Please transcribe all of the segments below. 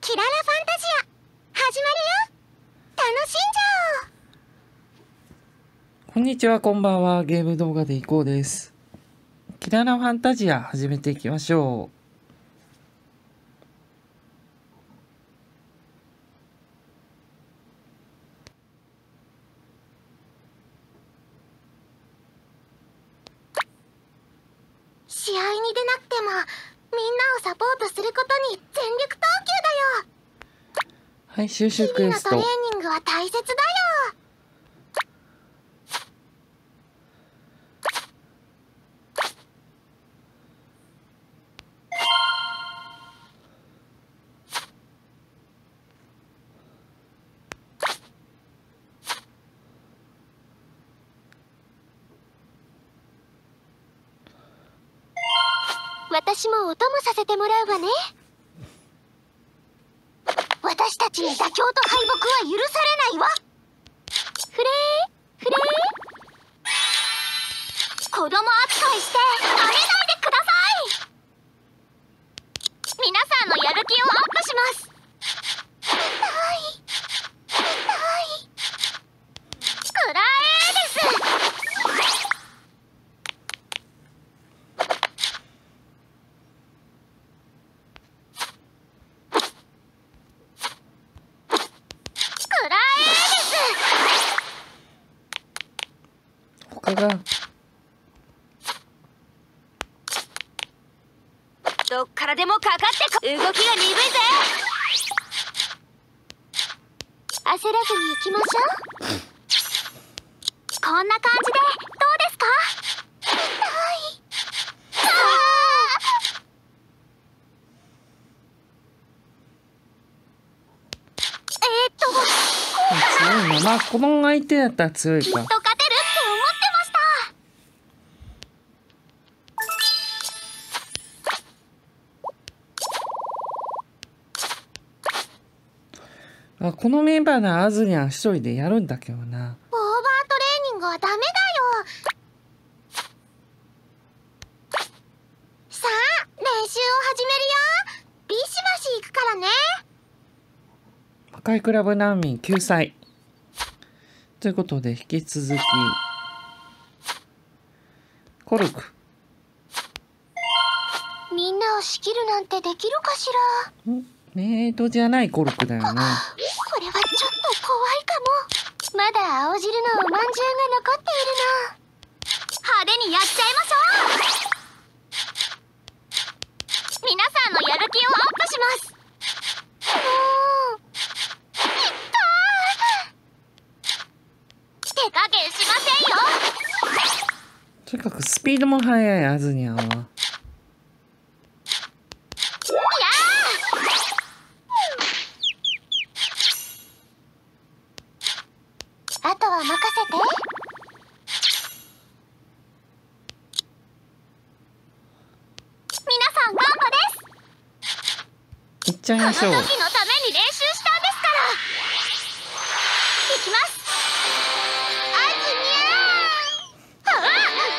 キララファンタジア始まるよ。楽しんじゃおう。 こんにちは、こんばんは。ゲーム動画でいこうです。キララファンタジア始めていきましょう。 試合に出なくてもみんなをサポートすることに全力投球だよ。 はい、収集クエスト。 日々のトレーニングは大切だよ。私もお供させてもらうわね。私たちに妥協と敗北は許されないわ。フレーフレー、子供扱いしてあげないでください。皆さんのやる気をアップします。痛い痛い、くらえです。 他がどっからでもかかって動きが鈍いぜ。焦らずに行きましょう。こんな感じでどうですか？痛い。 強いな。まあこの相手だったら強いか。 きっと勝てるって思ってました。 あ、このメンバーならアズニャン一人でやるんだけどな。 オーバートレーニングはダメだよ。さあ練習を始めるよ。ビシバシ行くからね。 魔界クラブ難民救済ということで、引き続きコルク。 みんなを仕切るなんてできるかしら。 メイドじゃないコルクだよね。 これはちょっと怖いかも。まだ青汁のおまんじゅうが残っているの。派手にやっちゃいましょう。皆さんのやる気をアップします。手加減しませんよ。 とにかくスピードも速いアズニャンは。 あとは任せて。皆さんガンバです。 いっちゃいましょう。 この時のために練習したんですから。いきます。あずにゃー。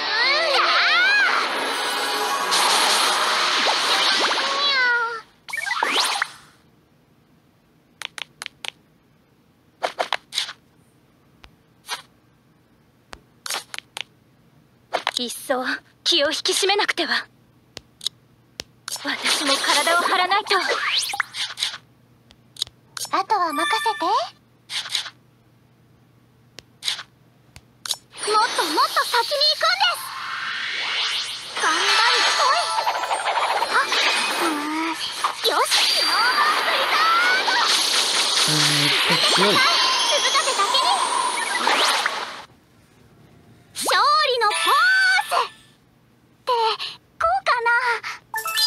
一層気を引き締めなくては。私も体を張らないと。あとは任せて。もっともっと先に行くんです。頑張る来い。よし、ノーマンフリター。 強い。 鈴風だけに勝利のポーズってこうかな。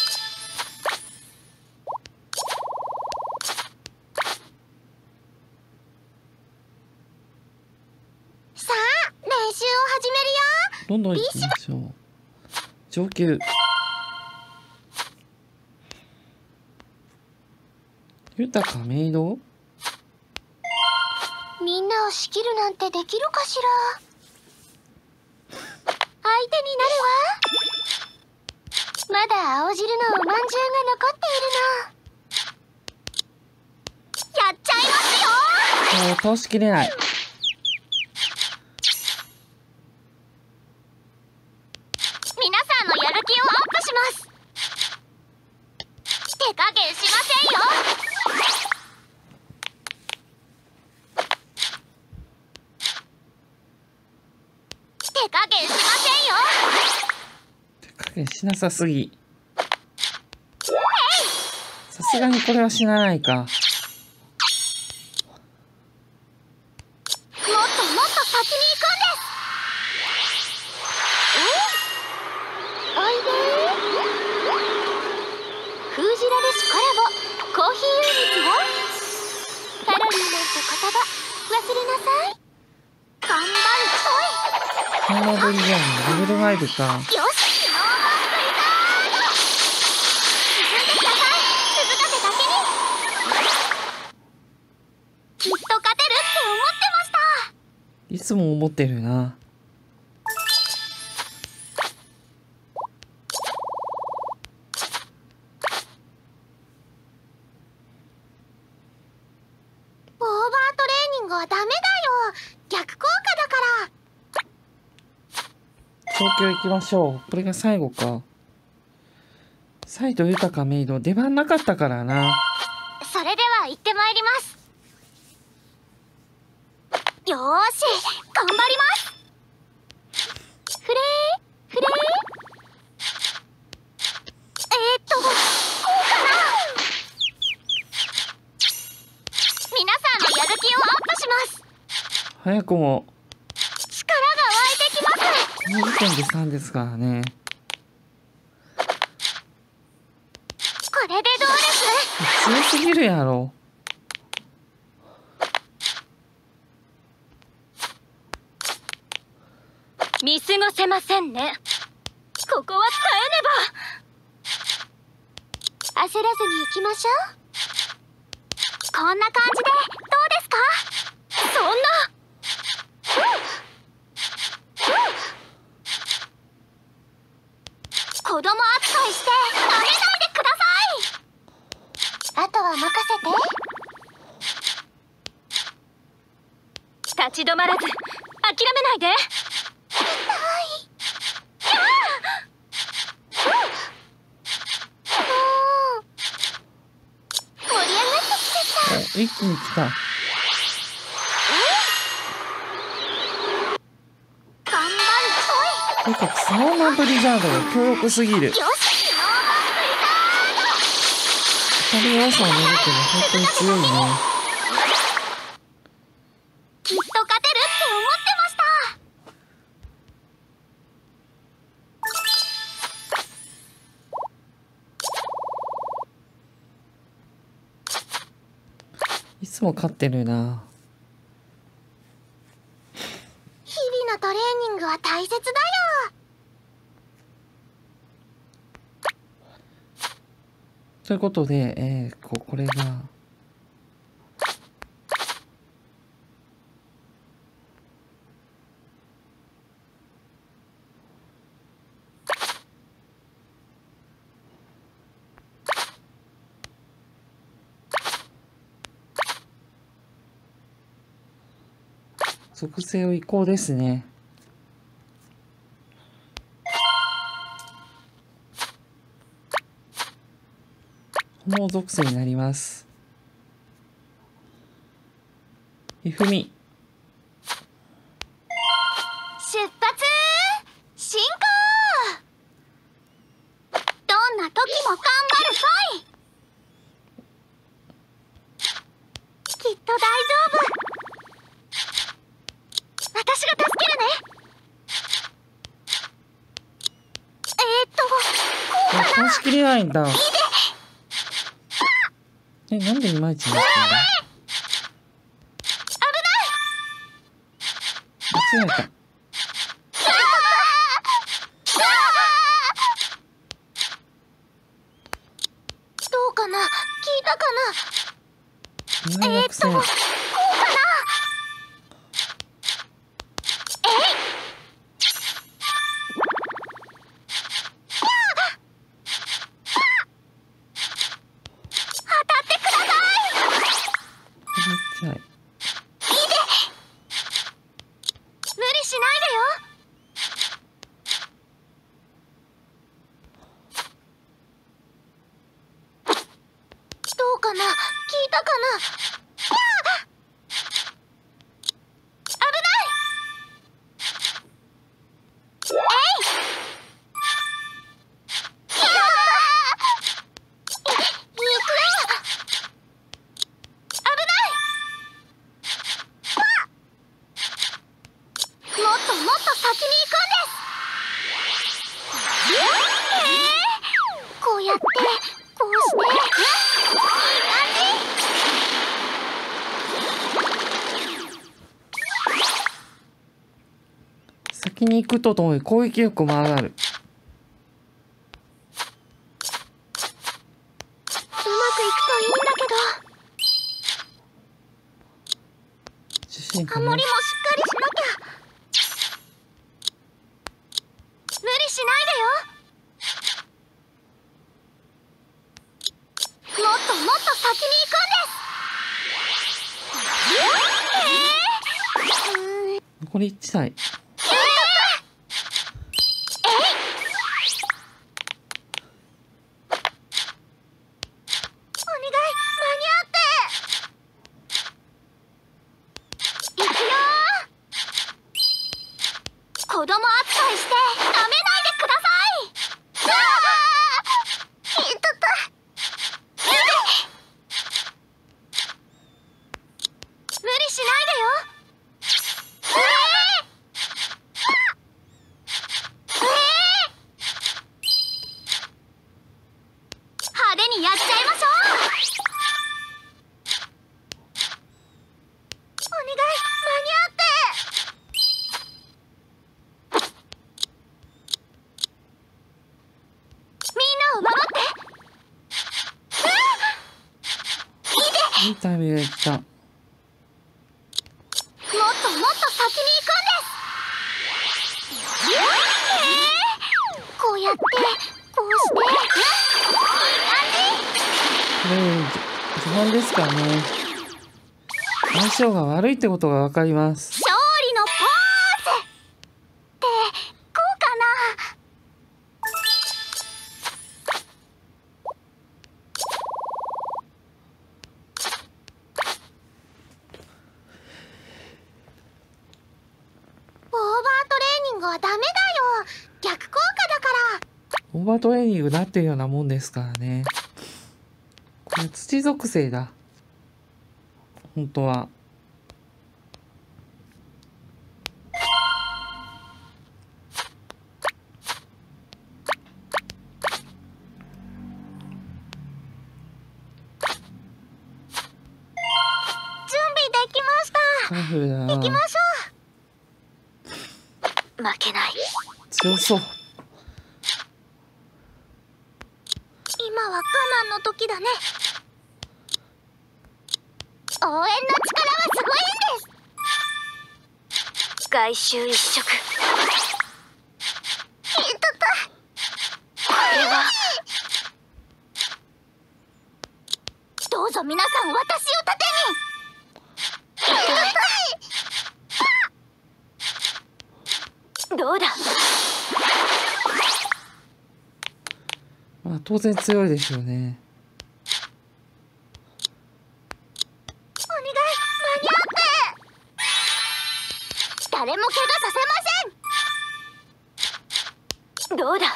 さあ練習を始めるよ。 どんどん行きましょう。上級。豊かメイド。 みんなを仕切るなんてできるかしら。相手になるわ。まだ青汁のおまんじゅうが残っているの。 おー、倒しきれない。 皆さんのやる気をアップします。手加減しませんよ。手加減しませんよ。 手加減しなさすぎ。さすがにこれは死なないか。 もっともっと先に行くんです。おいで封じられしコラボコーヒーユニットよ。カロリーなんて言葉忘れなさい。頑張るハンマードリジャーのレベル5か。 とい。よし、ノーマンスリザード。進んでください。鈴風だけに。きっと勝てるって思ってました。 いつも思ってるな。 オーバートレーニングはダメだよ。逆効果だから。 東京行きましょう。これが最後か。再度豊かメイド出番なかったからな。 それでは行ってまいります。よーし、頑張ります。フレーフレー。こうかな。皆さんのやる気をアップします。 早くも力が湧いてきます。 この時点で3ですからね。 これでどうです？ 強すぎるやろ。 見過ごせませんね。ここは耐えねば。焦らずに行きましょう。こんな感じでどうですか？そんな。子供扱いして舐めないでください。あとは任せて。立ち止まらず諦めないで。盛り上がってきちゃった。 お、一気に来た。 頑張るとにかくサーマンブリザードが強力すぎる。 よし、ノーマンスリザード。 当たり弱さを見るってのは本当に強いね。 きっと勝てるって思ってました。 いつも勝ってるな。 日々のトレーニングは大切だよ。 ということで、これが属性を移行ですね。炎属性になります。ひふみ。 出発進行。どんな時も頑張るぞい。きっと大丈夫。私が助けるね。こうかな。 倒しきれないんだ。なんでいまいちになってんだ。間違えた。 どうかな、聞いたかな。 700戦。 こうかな。当たってください。 はい。 うかな、聞いたかな。危ない。えい。行くよ。危ない。もっともっと先に行くんです。こうやってこうしていい感じ。 先に行くとともに攻撃力も上がる。 うまくいくといいんだけど、 自信かな。 ハモリもしっかりしなきゃ。無理しないでよ。もっともっと先に行くんです。 残り1台。 お願い、間に合って。行くよー。子供扱いして舐めないでください。いたた。無理しないでよ。派手にやっちゃいましょう。お願い、間に合って。みんなを守って。 いいタイミングで来た。 もっともっと先に行くんです。こうやってこうしていい感これ序盤ですからね。相性が悪いってことが分かります。 じ。勝利のポーズってこうかな。オーバートレーニングはダメだよ。逆効果だから。 オーバートレーニングなってるようなもんですからね。これ土属性だ。本当は。 準備できました。 カラフルだな。 行きましょう。負けない。 強そう。 今は我慢の時だね。応援の力はすごいんです。外周一色。いたた。これは。どうぞ皆さん、私を盾に。どうだ。 まあ当然強いでしょうね。 お願い、間に合って。誰も怪我させません。どうだ。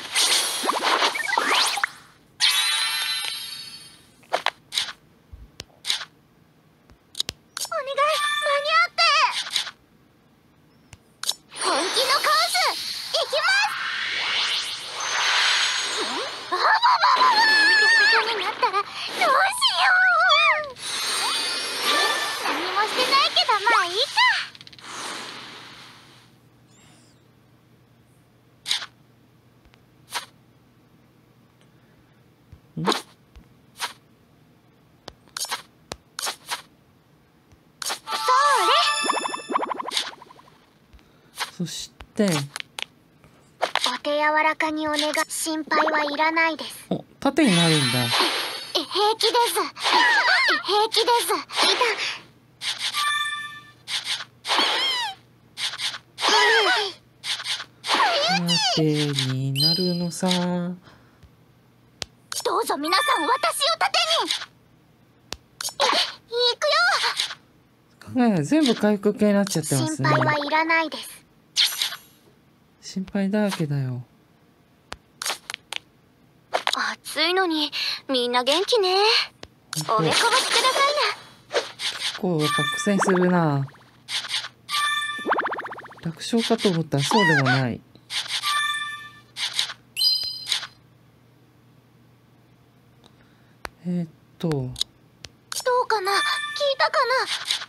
お願い、間に合って。本気のコースいきます。あばばばば。ことになったらどうしよう。何もしてないけど、まあいいか。 そしてお手柔らかにお願い。心配はいらないです。 お縦になるんだ。 平気です。平気です。 縦になるのさ。 どうぞ皆さん、私を盾に。 ねえ、全部回復系になっちゃってますね。 心配はいらないです。 心配だらけだよ。 暑いのにみんな元気ね。おめこぼしくださいな。 結構やっぱ苦戦するな。楽勝かと思ったらそうでもない。どうかな、聞いたかな。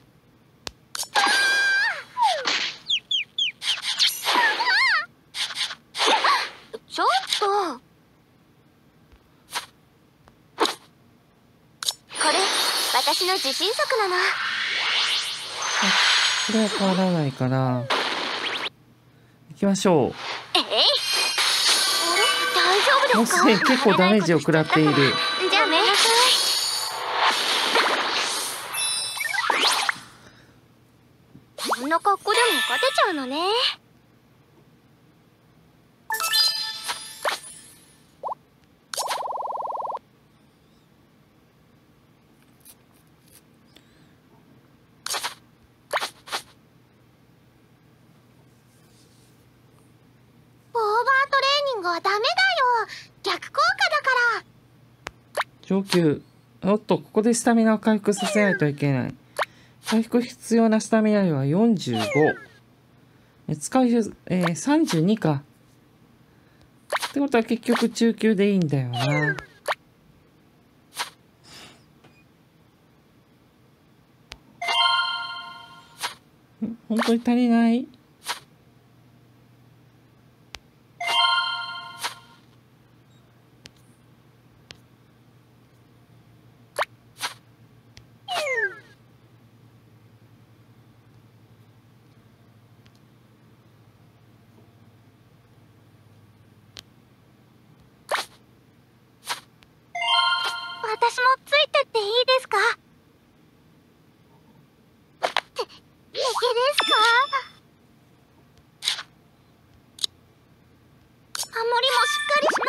ちょっと、これ私の自信作なの。 これは変わらないから行きましょう。 あれ、大丈夫ですか？ 結構ダメージを食らっている。 じゃあね。こんな格好でも勝てちゃうのね。オーバートレーニングはダメだよ。逆効果だから。 上級。おっと、ここでスタミナを回復させないといけない。回復必要なスタミナ量は45。使い、32か。ってことは結局中級でいいんだよな。本当に足りない？ 私もついてっていいですか？平気ですか？守りもしっかりしな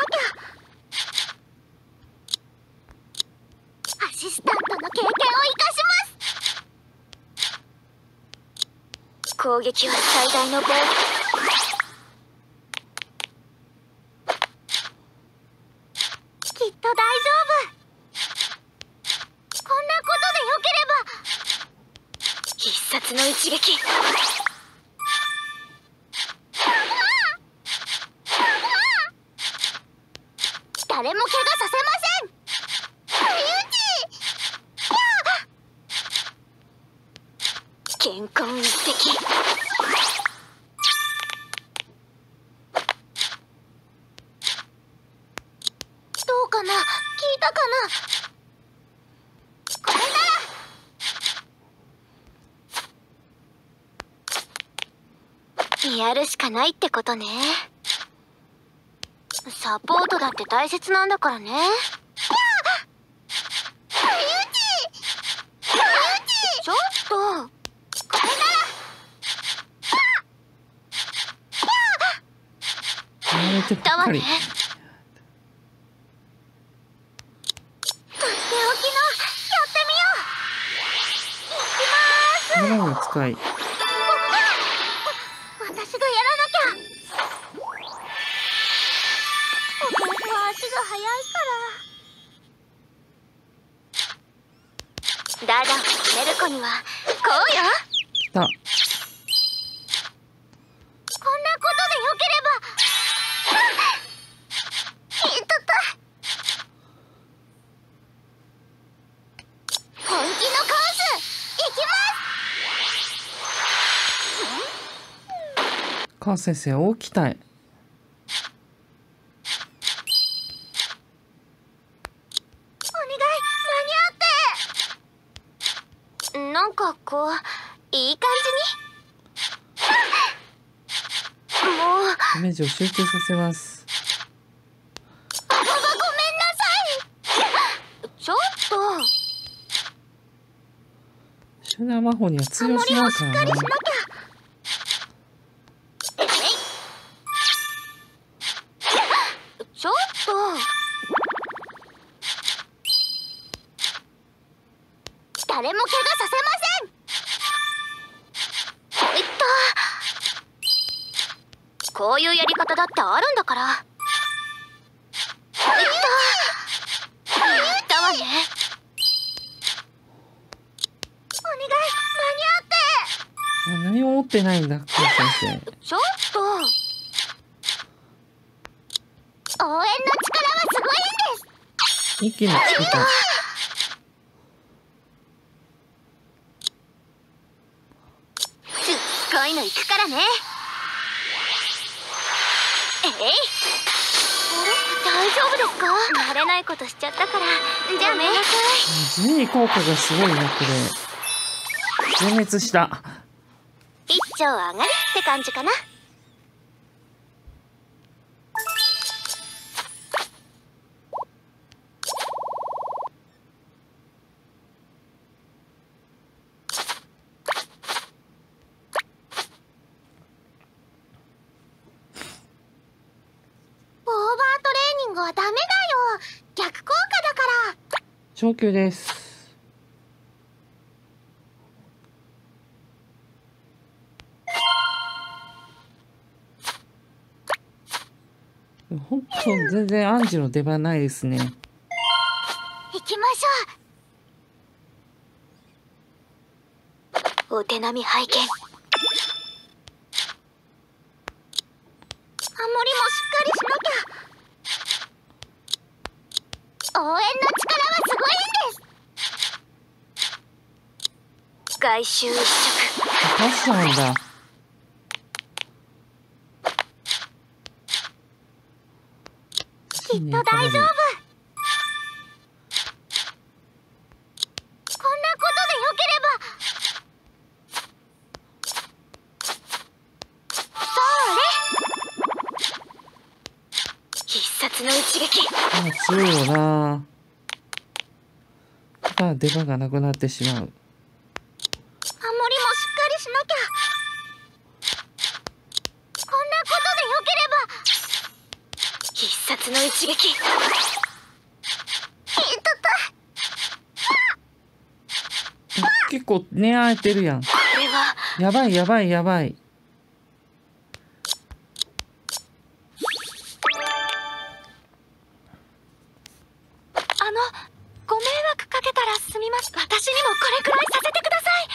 きゃ。アシスタントの経験を生かします。攻撃は最大の防御。きっと大丈夫。こんなことでよければ。必殺の一撃。誰も怪我させません。健康一滴。どうかな、聞いたかな。これならやるしかないってことね。サポートだって大切なんだからね。ちょっと、これなら。 やられてばっかり。 とっておきのやってみよう。いきまーす。 今の使い。 私がやらなきゃ。お父さんは足が速いから。ダダを止める子にはこうよ。 来た。 こんなことでよければ。本気のコースいきます。 川先生、大鍛え。 お願い、間に合って。なんかこういい感じに。もうダメージを集中させます。 ごめんなさい。ちょっと集団魔法には通用しないからな。 ちょっと誰も怪我させません。 こういうやり方だってあるんだから。言ったわね。お願い、間に合って。 何も持ってないんだ、久保先ちょっと。応援の力はすごいんです。 生。一気につけた。 すっごいの行くからね。えい。大丈夫ですか？慣れないことしちゃったから。じゃあね。 地味に効果がすごいね、これ。全滅した。 一丁上がりって感じかな。オーバートレーニングはダメだよ。逆効果だから。 昇級です。本当全然アンジの出番ないですね。 行きましょう。お手並み拝見。ハモリもしっかりしなきゃ。応援の力はすごいんです。外周一色。 倒しちゃうんだ。 きっと大丈夫。こんなことでよければ。それ。必殺の一撃。 強いよな。ただ出番がなくなってしまう。 ハモリもしっかりしなきゃ。こんなことでよければ。必殺の一撃。 結構狙えてるやん。 これはやばいやばいやばい。 ご迷惑かけたらすみます。私にもこれくらいさせてください。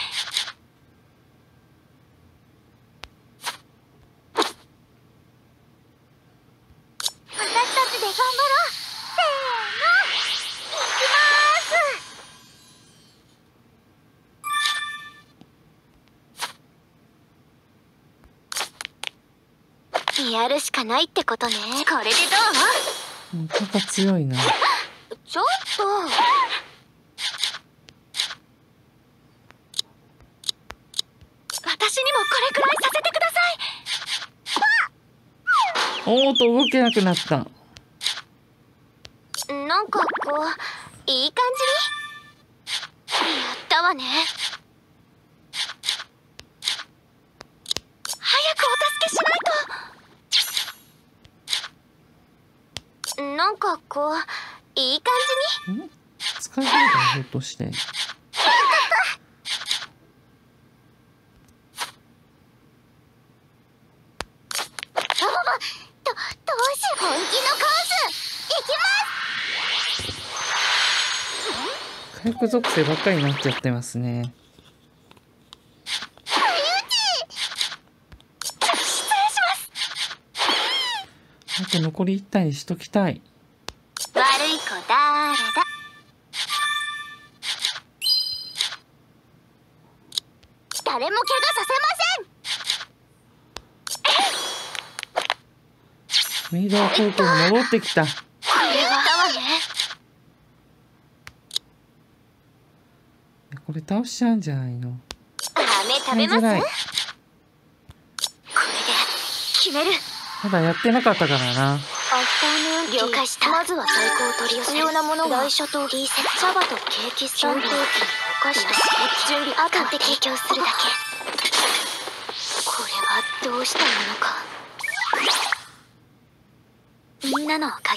私たちで頑張ろう。せーの、いきます。やるしかないってことね。これでどう？ パパ強いな。 ちょっと。私にもこれくらいさせてください。 おーっと動けなくなった。 なんかこういい感じにやったわね。早くお助けしないと。なんかこういい感じに。 使えないだろ、ひょっとして。 どうし本気のコースいきます。 回復属性ばっかりになっちゃってますね。 失礼します。 あと残り1体にしときたい。 悪い子だーれだ。誰も怪我させません。 メイドはコルトが戻ってきた。 これはだわね。 これ倒しちゃうんじゃないの。 飴食べます？これで決める。 まだやってなかったからな。 アフターヌーン了解した。まずは在庫を取り寄せる。必要なものは台車とリーセット、茶葉とケーキスタンド、お菓子と準備、あとは提供するだけ。これはどうしたものか。みんなのおかげ。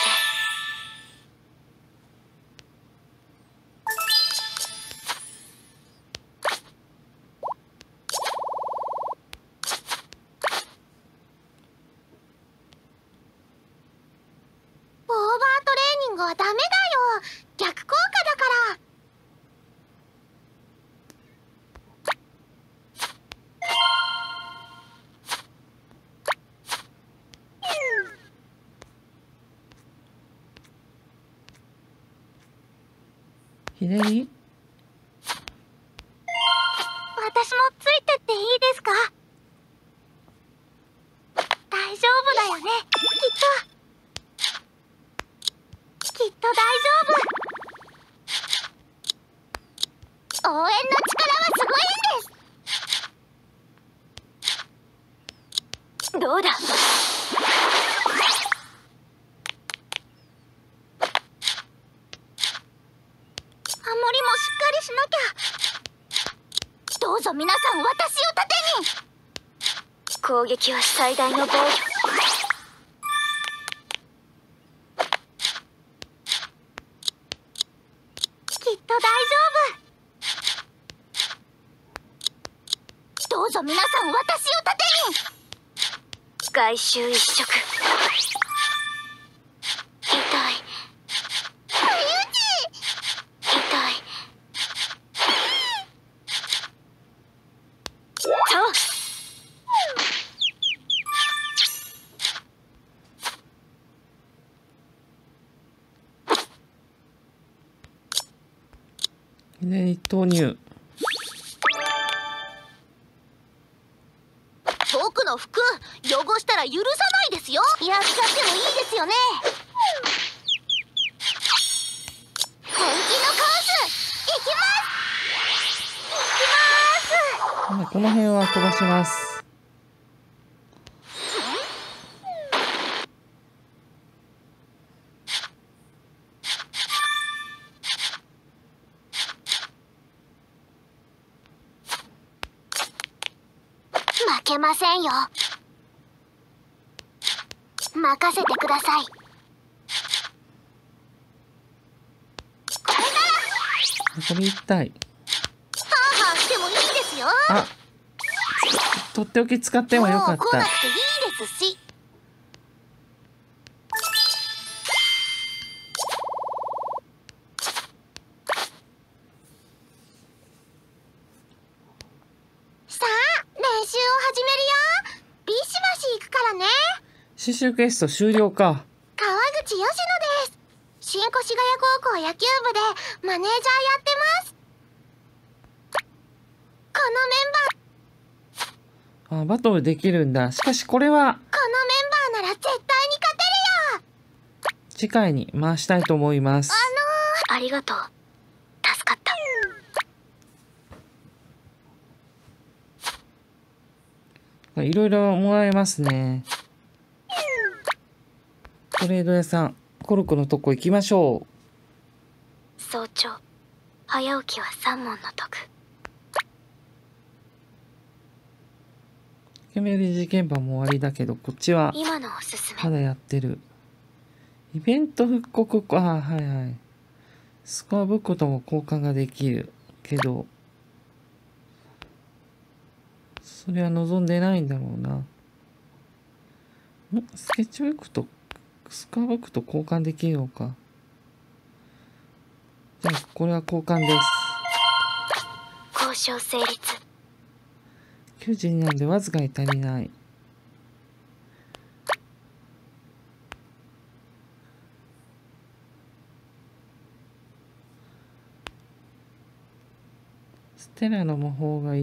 ひねり。 私もついてっていいですか？大丈夫だよね、きっと大丈夫。応援の力はすごいんです。どうだ。守りもしっかりしなきゃ。どうぞ皆さん、私を盾に。攻撃は最大の防御。きっと大丈夫。どうぞ皆さん、私を盾に。外周一色。痛い。痛い。そう。 ひねり投入。 僕の服汚したら許さないですよ。やっちゃってもいいですよね。本気のコースいきます。 この辺は飛ばします。 負けませんよ。任せてください。これからこれ痛い。 ハーハーしてもいいですよ。 あ、とっておき使ってもよかっもう来なた。 くていいですし。さあ、練習を始めるよ。ビシバシ行くからね。 刺繍クエスト終了か。 川口佳乃です。新越谷高校野球部でマネージャーやってます。このメンバー、 あ、バトルできるんだ。しかしこれはこのメンバーなら絶対に勝てるよ。 次回に回したいと思います。 ありがとう。助かった。 いろいろもらえますね。トレード屋さん、コルクのとこ行きましょ早朝、早起きは三問の徳。 う。ケメリ事件簿も終わりだけど、こっちは今のおすすめ。 まだやってる。イベント復刻、あ、はいはい。スコアブックとも交換ができるけど、それは望んでないんだろうな。スケッチブックとスコアブックと交換できるのか。じゃあこれは交換です。 交渉成立。 92なんでわずかに足りない。ステラの魔法が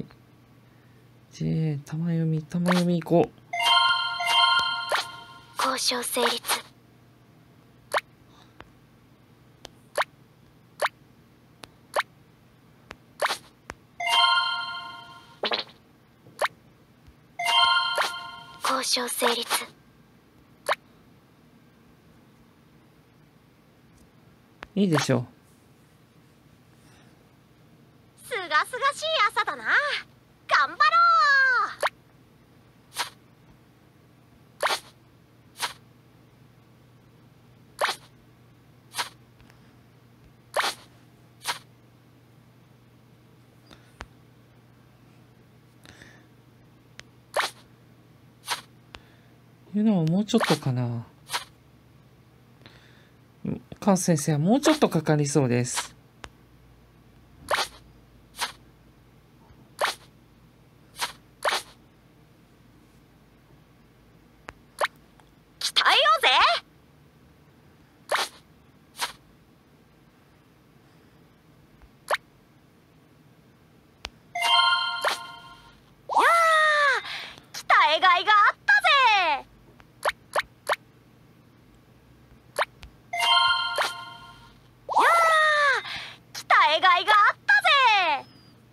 1。J、玉読み行こう。 交渉成立。交渉成立。 いいでしょう。 すがすがしい朝だな。頑張ろう。 いうのももうちょっとかな。カース先生はもうちょっとかかりそうです。 鍛えようぜ。 いがあったぜ。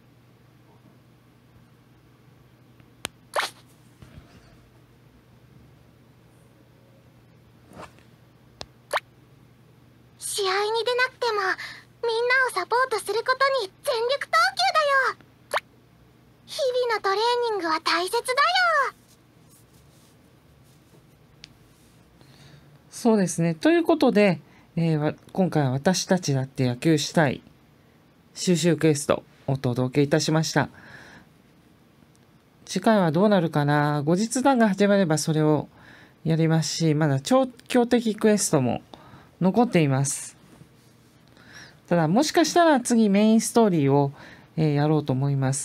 試合に出なくてもみんなをサポートすることに全力投球だよ。日々のトレーニングは大切だよ。 そうですね。ということで、今回は私たちだって野球したい収集クエストをお届けいたしました。次回はどうなるかな。後日談が始まればそれをやりますし、まだ超強敵クエストも残っています。ただもしかしたら次メインストーリーを、やろうと思います。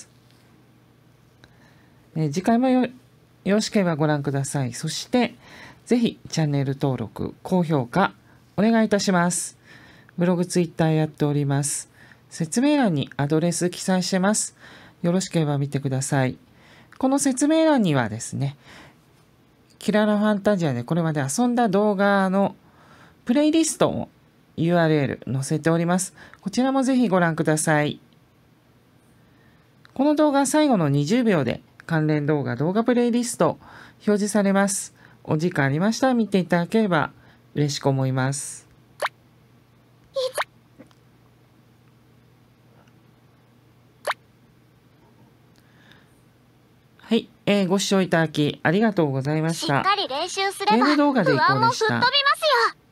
次回もよろしければご覧ください。そしてぜひチャンネル登録、高評価お願いいたします。ブログ、ツイッターやっております。説明欄にアドレス記載してます。よろしければ見てください。この説明欄にはですね、キララファンタジアでこれまで遊んだ動画のプレイリストを URL 載せております。こちらもぜひご覧ください。この動画最後の20秒で関連動画プレイリスト表示されます。お時間ありましたら見ていただければ嬉しく思います。はい、ご視聴いただきありがとうございました。 しっかり練習すればゲーム動画でいこうでした。 不安も吹っ飛びますよ。